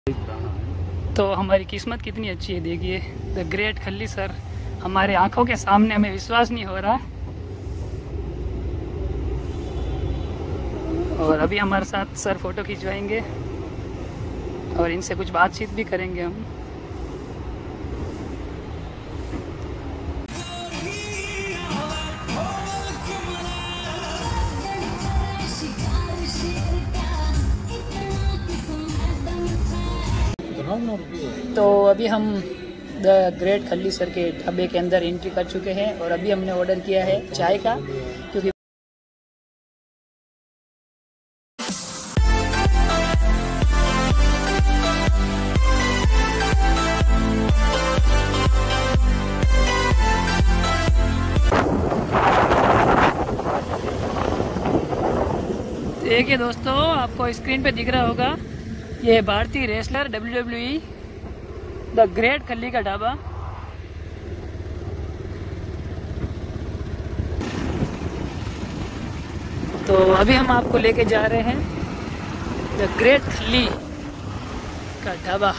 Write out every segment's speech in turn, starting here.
तो हमारी किस्मत कितनी अच्छी है, देखिए द ग्रेट खल्ली सर हमारे आंखों के सामने, हमें विश्वास नहीं हो रहा। और अभी हमारे साथ सर फोटो खिंचवाएंगे और इनसे कुछ बातचीत भी करेंगे हम। तो अभी हम द ग्रेट खल्ली सर के ढाबे के अंदर एंट्री कर चुके हैं और अभी हमने ऑर्डर किया है चाय का, क्योंकि देखिए दोस्तों, आपको स्क्रीन पे दिख रहा होगा, ये भारतीय रेसलर WWE द ग्रेट खल्ली का ढाबा। तो अभी हम आपको लेके जा रहे हैं द ग्रेट खल्ली का ढाबा।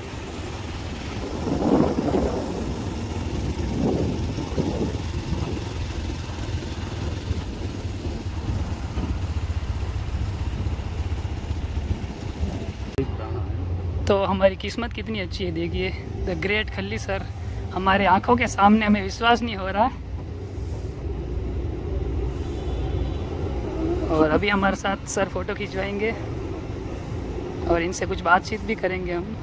तो हमारी किस्मत कितनी अच्छी है, देखिए द ग्रेट खल्ली सर हमारे आंखों के सामने, हमें विश्वास नहीं हो रहा। और अभी हमारे साथ सर फोटो खिंचवाएंगे और इनसे कुछ बातचीत भी करेंगे हम।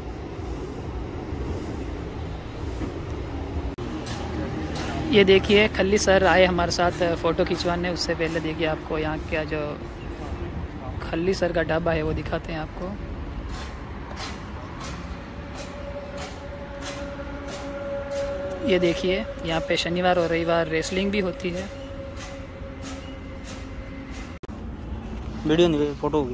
ये देखिए खल्ली सर आए हमारे साथ फ़ोटो खिंचवाने। उससे पहले देखिए आपको यहाँ का जो खल्ली सर का ढाबा है वो दिखाते हैं आपको। ये देखिए यहाँ पे शनिवार और रविवार रेसलिंग भी होती है। वीडियो नहीं, फोटो होगी।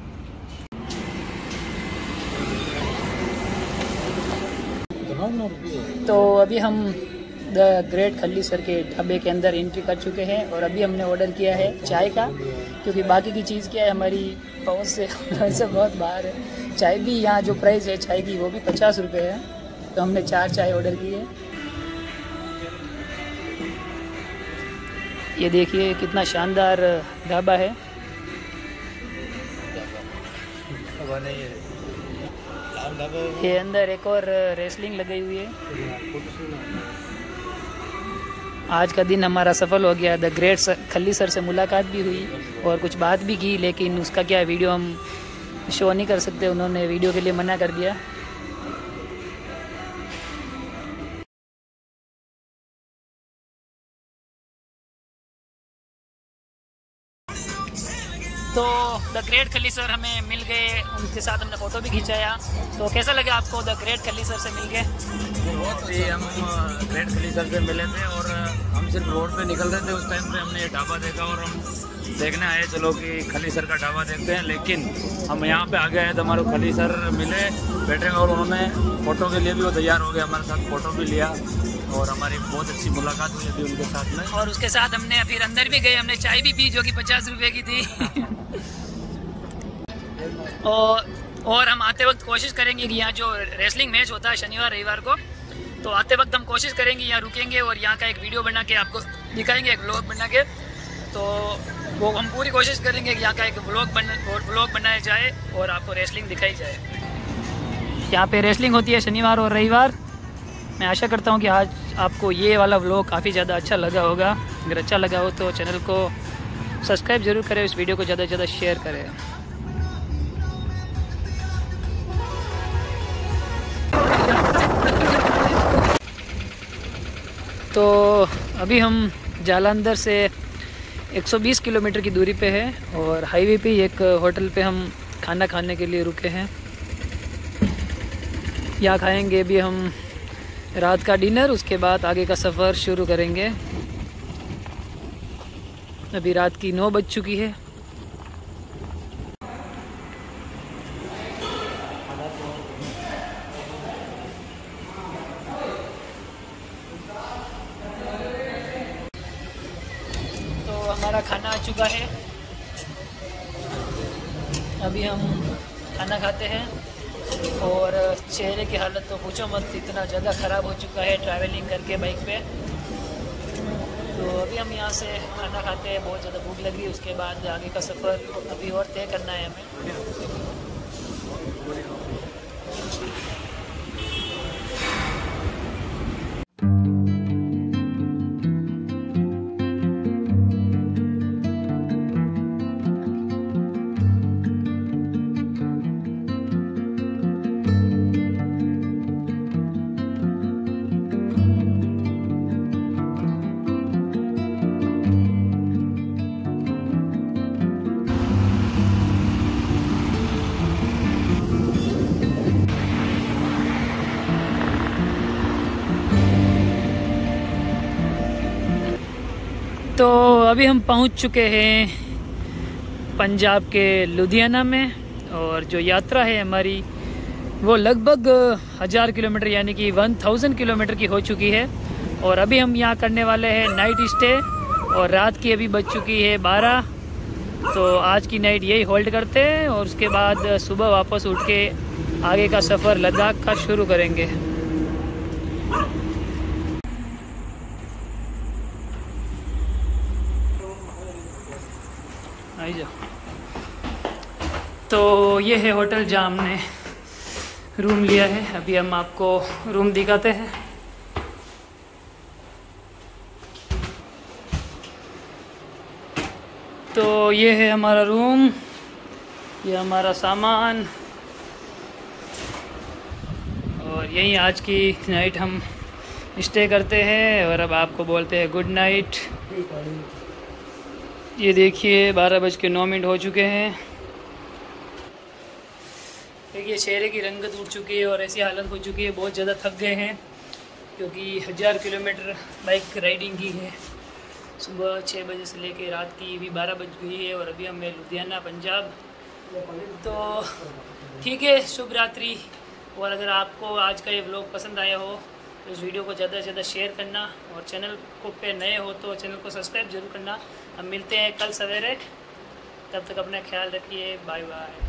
तो अभी हम द ग्रेट खल्ली सर के ढाबे के अंदर एंट्री कर चुके हैं और अभी हमने ऑर्डर किया है चाय का, क्योंकि बाकी की चीज़ क्या है, हमारी पहुँच से बहुत बाहर है। चाय भी यहाँ जो प्राइस है चाय की वो भी 50 रुपये है, तो हमने 4 चाय ऑर्डर की है। ये देखिए कितना शानदार ढाबा है। ये अंदर एक और रेसलिंग लगाई हुई है। आज का दिन हमारा सफल हो गया। द ग्रेट खल्ली सर से मुलाकात भी हुई और कुछ बात भी की, लेकिन उसका क्या वीडियो हम शो नहीं कर सकते, उन्होंने वीडियो के लिए मना कर दिया। तो द ग्रेट खल्ली सर हमें मिल गए, उनके साथ हमने फ़ोटो भी खिंचाया। तो कैसा लगा आपको द ग्रेट खल्ली सर से मिल गए? बहुत ही हम ग्रेट खल्ली सर से मिले थे और हम सिर्फ रोड पे निकल रहे थे, उस टाइम पे हमने ये ढाबा देखा और हम देखने आए चलो कि खल्ली सर का ढाबा देखते हैं। लेकिन हम यहाँ पे आ गए हैं तो हमारे खल्ली सर मिले, बैठे और उन्होंने फ़ोटो के लिए भी वो तैयार हो गए, हमारे साथ फ़ोटो भी लिया और हमारी बहुत अच्छी मुलाकात हुई अभी उनके साथ में। और उसके साथ हमने फिर अंदर भी गए, हमने चाय भी पी जो कि 50 रुपये की थी। और हम आते वक्त कोशिश करेंगे कि यहाँ जो रेसलिंग मैच होता है शनिवार रविवार को, तो आते वक्त हम कोशिश करेंगे यहाँ रुकेंगे और यहाँ का एक वीडियो बना के आपको दिखाएंगे, एक व्लॉग बना के। तो वो हम पूरी कोशिश करेंगे कि यहाँ का एक व्लॉग बनाया जाए और आपको रेसलिंग दिखाई जाए। यहाँ पे रेसलिंग होती है शनिवार और रविवार। मैं आशा करता हूँ कि आज आपको ये वाला व्लॉग काफ़ी ज़्यादा अच्छा लगा होगा। अगर अच्छा लगा हो तो चैनल को सब्सक्राइब ज़रूर करें, इस वीडियो को ज़्यादा से ज़्यादा शेयर करें। तो अभी हम जालंधर से 120 किलोमीटर की दूरी पे है और हाईवे पे एक होटल पे हम खाना खाने के लिए रुके हैं। यहाँ खाएंगे अभी हम रात का डिनर, उसके बाद आगे का सफ़र शुरू करेंगे। अभी रात की 9 बज चुकी है। तो हमारा खाना आ चुका है, अभी हम खाना खाते हैं और चेहरे की हालत तो पूछो मत, इतना ज़्यादा ख़राब हो चुका है ट्रैवलिंग करके बाइक पे। तो अभी हम यहाँ से खाना खाते हैं, बहुत ज़्यादा भूख लग रही है। उसके बाद आगे का सफ़र अभी और तय करना है हमें। तो अभी हम पहुंच चुके हैं पंजाब के लुधियाना में, और जो यात्रा है हमारी वो लगभग 1000 किलोमीटर यानी कि 1000 किलोमीटर की हो चुकी है। और अभी हम यहाँ करने वाले हैं नाइट स्टे, और रात की अभी बज चुकी है 12। तो आज की नाइट यही होल्ड करते हैं और उसके बाद सुबह वापस उठ के आगे का सफ़र लद्दाख का शुरू करेंगे। तो ये है होटल जहाँ हमने रूम लिया है। अभी हम आपको रूम दिखाते हैं। तो ये है हमारा रूम, ये हमारा सामान, और यहीं आज की नाइट हम स्टे करते हैं। और अब आपको बोलते हैं गुड नाइट। ये देखिए 12:09 हो चुके हैं। देखिए चेहरे की रंगत उठ चुकी है और ऐसी हालत हो चुकी है, बहुत ज़्यादा थक गए हैं क्योंकि 1000 किलोमीटर बाइक राइडिंग की है। सुबह 6 बजे से लेके रात की भी 12 बज गई है और अभी हमें लुधियाना पंजाब। तो ठीक है, शुभ रात्रि। और अगर आपको आज का ये व्लॉग पसंद आया हो तो इस वीडियो को ज़्यादा से ज़्यादा शेयर करना, और चैनल को पे नए हो तो चैनल को सब्सक्राइब जरूर करना। हम मिलते हैं कल सवेरे, तब तक अपना ख्याल रखिए। Bye bye.